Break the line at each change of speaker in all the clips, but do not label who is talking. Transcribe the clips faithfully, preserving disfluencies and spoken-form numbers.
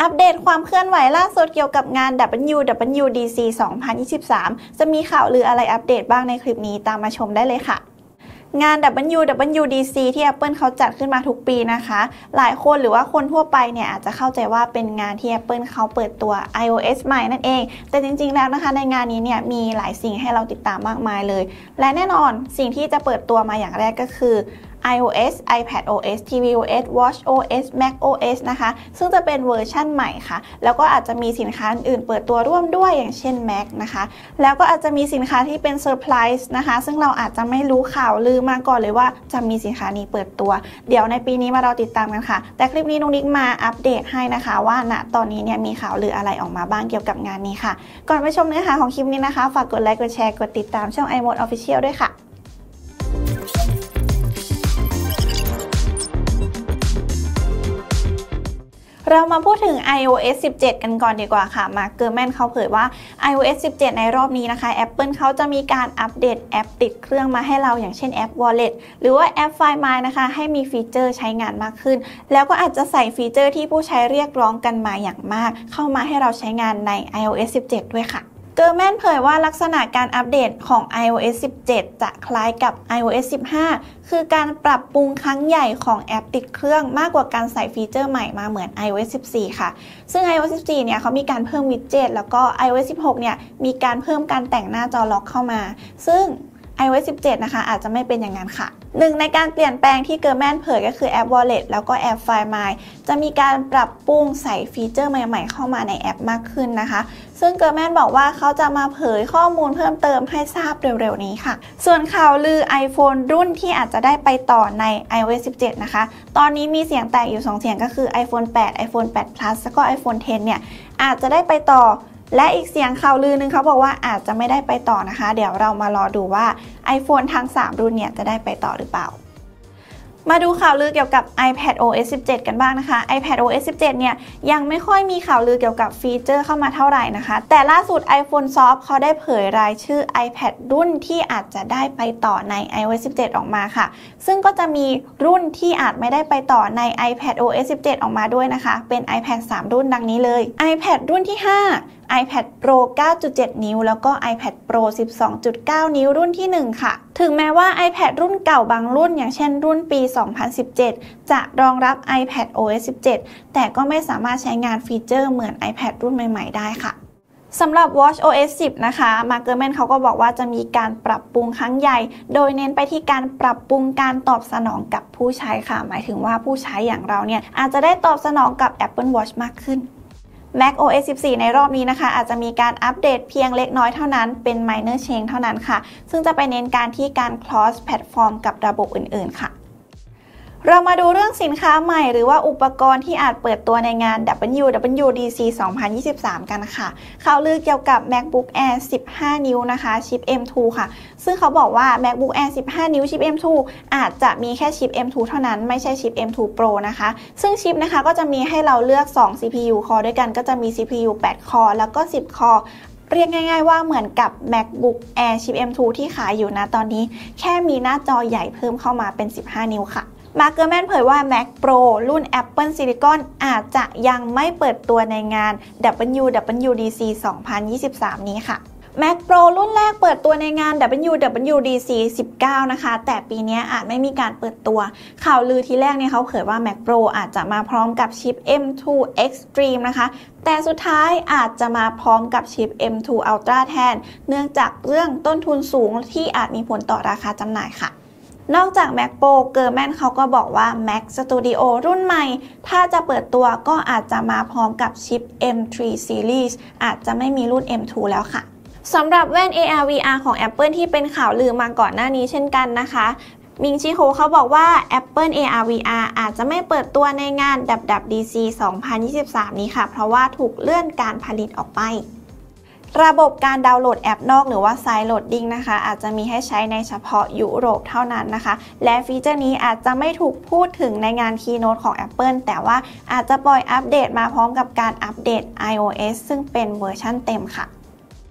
อัปเดตความเคลื่อนไหวล่าสุดเกี่ยวกับงาน ดับเบิลยู ดับเบิลยู ดี ซี สองพันยี่สิบสาม จะมีข่าวลืออะไรอัปเดตบ้างในคลิปนี้ตามมาชมได้เลยค่ะงาน ดับเบิลยู ดับเบิลยู ดี ซี ที่ Apple เขาจัดขึ้นมาทุกปีนะคะหลายคนหรือว่าคนทั่วไปเนี่ยอาจจะเข้าใจว่าเป็นงานที่ Apple เขาเปิดตัว iOS ใหม่นั่นเองแต่จริงๆแล้วนะคะในงานนี้เนี่ยมีหลายสิ่งให้เราติดตามมากมายเลยและแน่นอนสิ่งที่จะเปิดตัวมาอย่างแรกก็คือ iOS iPadOS ที วี โอ เอส watchOS macOS นะคะซึ่งจะเป็นเวอร์ชั่นใหม่ค่ะแล้วก็อาจจะมีสินค้าอื่นเปิดตัวร่วมด้วยอย่างเช่น Mac นะคะแล้วก็อาจจะมีสินค้าที่เป็นเซอร์ไพรส์นะคะซึ่งเราอาจจะไม่รู้ข่าวลือมาก่อนเลยว่าจะมีสินค้านี้เปิดตัวเดี๋ยวในปีนี้มาเราติดตามกันค่ะแต่คลิปนี้นุ๊กนิกมาอัปเดตให้นะคะว่าณตอนนี้เนี่ยมีข่าวลืออะไรออกมาบ้างเกี่ยวกับงานนี้ค่ะก่อนไปชมเนื้อหาของคลิปนี้นะคะฝากกดไลค์กดแชร์กดติดตามช่อง iMode Official ด้วยค่ะเรามาพูดถึง iOS สิบเจ็ด กันก่อนดีกว่าค่ะมาร์ค เกอร์แมนเขาเผยว่า iOS สิบเจ็ด ในรอบนี้นะคะ Apple เขาจะมีการอัปเดตแอปติดเครื่องมาให้เราอย่างเช่นแอป Wallet หรือว่าแอป Find My นะคะให้มีฟีเจอร์ใช้งานมากขึ้นแล้วก็อาจจะใส่ฟีเจอร์ที่ผู้ใช้เรียกร้องกันมาอย่างมากเข้ามาให้เราใช้งานใน iOS สิบเจ็ด ด้วยค่ะเกอร์แมนเผยว่าลักษณะการอัปเดตของ iOS สิบเจ็ด จะคล้ายกับ iOS สิบห้า คือการปรับปรุงครั้งใหญ่ของแอปติดเครื่องมากกว่าการใส่ฟีเจอร์ใหม่มาเหมือน iOS สิบสี่ ค่ะซึ่ง iOS สิบสี่ เนี่ยเขามีการเพิ่มวิดเจ็ตแล้วก็ iOS สิบหก เนี่ยมีการเพิ่มการแต่งหน้าจอล็อกเข้ามาซึ่งiOS สิบเจ็ด นะคะอาจจะไม่เป็นอย่างนั้นค่ะหนึ่งในการเปลี่ยนแปลงที่เกอร์แมนเผยก็คือแอป Wallet แล้วก็แอป Find My จะมีการปรับปรุงใส่ฟีเจอร์ใหม่ๆเข้ามาในแอปมากขึ้นนะคะซึ่งเกอร์แมนบอกว่าเขาจะมาเผยข้อมูลเพิ่มเติมให้ทราบเร็วๆนี้ค่ะส่วนข่าวลือ iPhone รุ่นที่อาจจะได้ไปต่อใน iOS สิบเจ็ด นะคะตอนนี้มีเสียงแตกอยู่สองเสียงก็คือ iPhone แปด iPhone แปด Plus แล้วก็ iPhone สิบ เนี่ยอาจจะได้ไปต่อและอีกเสียงข่าวลือนึงเขาบอกว่าอาจจะไม่ได้ไปต่อนะคะเดี๋ยวเรามารอดูว่า iPhone ทั้งสามรุ่นเนี่ยจะได้ไปต่อหรือเปล่ามาดูข่าวลือเกี่ยวกับ iPadOS สิบเจ็ด กันบ้างนะคะ iPadOS สิบเจ็ด เนี่ยยังไม่ค่อยมีข่าวลือเกี่ยวกับฟีเจอร์เข้ามาเท่าไหร่นะคะแต่ล่าสุด iPhonesoft เขาได้เผยรายชื่อ iPad รุ่นที่อาจจะได้ไปต่อใน iOS สิบเจ็ด ออกมาค่ะซึ่งก็จะมีรุ่นที่อาจไม่ได้ไปต่อใน iPadOS สิบเจ็ด ออกมาด้วยนะคะเป็น iPad สาม รุ่นดังนี้เลย iPad รุ่นที่ ห้าiPad Pro เก้าจุดเจ็ด นิ้วแล้วก็ iPad Pro สิบสองจุดเก้า นิ้วรุ่นที่หนึ่งค่ะถึงแม้ว่า iPad รุ่นเก่าบางรุ่นอย่างเช่นรุ่นปี สองพันสิบเจ็ด จะรองรับ iPadOS สิบเจ็ด แต่ก็ไม่สามารถใช้งานฟีเจอร์เหมือน iPad รุ่นใหม่ๆได้ค่ะสำหรับ watchOS สิบ นะคะมาร์ค เกอร์แมนเขาก็บอกว่าจะมีการปรับปรุงครั้งใหญ่โดยเน้นไปที่การปรับปรุงการตอบสนองกับผู้ใช้ค่ะหมายถึงว่าผู้ใช้อย่างเราเนี่ยอาจจะได้ตอบสนองกับ Apple Watch มากขึ้นmacOS สิบสี่ ในรอบนี้นะคะอาจจะมีการอัปเดตเพียงเล็กน้อยเท่านั้นเป็น minor change เท่านั้นค่ะซึ่งจะไปเน้นการที่การ cross platform กับระบบอื่นๆค่ะเรามาดูเรื่องสินค้าใหม่หรือว่าอุปกรณ์ที่อาจเปิดตัวในงาน ดับเบิลยู ดับเบิลยู ดี ซี สองพันยี่สิบสาม กันค่ะข่าวลือเกี่ยวกับ MacBook Air สิบห้า นิ้วนะคะชิป เอ็ม ทู ค่ะซึ่งเขาบอกว่า MacBook Air สิบห้า นิ้วชิป เอ็ม ทู อาจจะมีแค่ชิป เอ็ม ทู เท่านั้นไม่ใช่ชิป เอ็ม ทู Pro นะคะซึ่งชิปนะคะก็จะมีให้เราเลือกสอง ซี พี ยู Core ด้วยกันก็จะมี ซี พี ยู แปด Core แล้วก็สิบ Core เรียกง่ายๆว่าเหมือนกับ MacBook Air ชิป เอ็ม ทู ที่ขายอยู่นะตอนนี้แค่มีหน้าจอใหญ่เพิ่มเข้ามาเป็นสิบห้า นิ้วค่ะมาร์ค เกอร์แมนเผยว่า Mac Pro รุ่น Apple Silicon อาจจะยังไม่เปิดตัวในงาน ดับเบิลยู ดับเบิลยู ดี ซี สองพันยี่สิบสาม นี้ค่ะ Mac Pro รุ่นแรกเปิดตัวในงาน ดับเบิลยู ดับเบิลยู ดี ซี สิบเก้า นะคะแต่ปีนี้อาจไม่มีการเปิดตัวข่าวลือทีแรกเนี่ยเขาเผยว่า Mac Pro อาจจะมาพร้อมกับชิป เอ็ม ทู Extreme นะคะแต่สุดท้ายอาจจะมาพร้อมกับชิป เอ็ม ทู Ultra แทนเนื่องจากเรื่องต้นทุนสูงที่อาจมีผลต่อราคาจำหน่ายค่ะนอกจาก Mac Pro เกอร์แมนเขาก็บอกว่า Mac Studio รุ่นใหม่ถ้าจะเปิดตัวก็อาจจะมาพร้อมกับชิป เอ็ม ทรี Series อาจจะไม่มีรุ่น เอ็ม ทู แล้วค่ะสำหรับแว่น เอ อาร์ วี อาร์ ของ Apple ที่เป็นข่าวลือมาก่อนหน้านี้เช่นกันนะคะมิงชิโฮเขาบอกว่า Apple เอ อาร์ วี อาร์ อาจจะไม่เปิดตัวในงาน ดับเบิลยู ดับเบิลยู ดี ซี สองพันยี่สิบสาม นี้ค่ะเพราะว่าถูกเลื่อนการผลิตออกไประบบการดาวน์โหลดแอปนอกหรือว่า Side Loading นะคะอาจจะมีให้ใช้ในเฉพาะยุโรปเท่านั้นนะคะและฟีเจอร์นี้อาจจะไม่ถูกพูดถึงในงาน Keynote ของ Apple แต่ว่าอาจจะปล่อยอัปเดตมาพร้อมกับการอัปเดต iOS ซึ่งเป็นเวอร์ชั่นเต็มค่ะ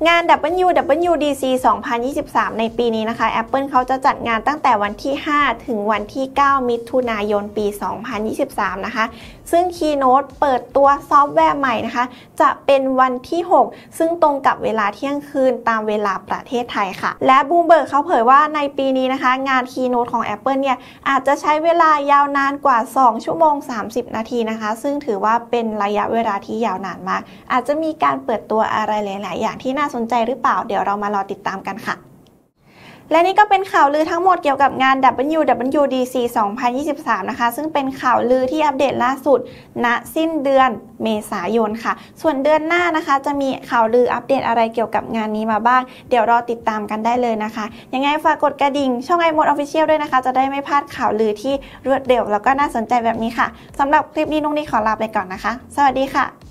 งาน ดับเบิลยู ดับเบิลยู ดี ซี สองพันยี่สิบสาม ในปีนี้นะคะ Apple เขาจะจัดงานตั้งแต่วันที่ ห้า ถึงวันที่ เก้า มิถุนายน ปี สองพันยี่สิบสาม นะคะซึ่ง Keynote เปิดตัวซอฟต์แวร์ใหม่นะคะจะเป็นวันที่ หก ซึ่งตรงกับเวลาเที่ยงคืนตามเวลาประเทศไทยค่ะและ Bloomberg เขาเผยว่าในปีนี้นะคะงาน Keynote ของ Apple เนี่ยอาจจะใช้เวลายาวนานกว่า สอง ชั่วโมง สามสิบ นาทีนะคะซึ่งถือว่าเป็นระยะเวลาที่ยาวนานมากอาจจะมีการเปิดตัวอะไรหลาย ๆ อย่างที่น่าสนใจหรือเปล่าเดี๋ยวเรามารอติดตามกันค่ะและนี่ก็เป็นข่าวลือทั้งหมดเกี่ยวกับงาน ดับเบิลยู ดับเบิลยู ดี ซี สองพันยี่สิบสาม นะคะซึ่งเป็นข่าวลือที่อัปเดตล่าสุดณสิ้นเดือนเมษายนค่ะส่วนเดือนหน้านะคะจะมีข่าวลืออัปเดตอะไรเกี่ยวกับงานนี้มาบ้างเดี๋ยวรอติดตามกันได้เลยนะคะยังไงฝากกดกระดิ่งช่อง iMode Official ด้วยนะคะจะได้ไม่พลาดข่าวลือที่รวดเร็วแล้วก็น่าสนใจแบบนี้ค่ะสำหรับคลิปนี้นุ๊กนิกขอลาไปก่อนนะคะสวัสดีค่ะ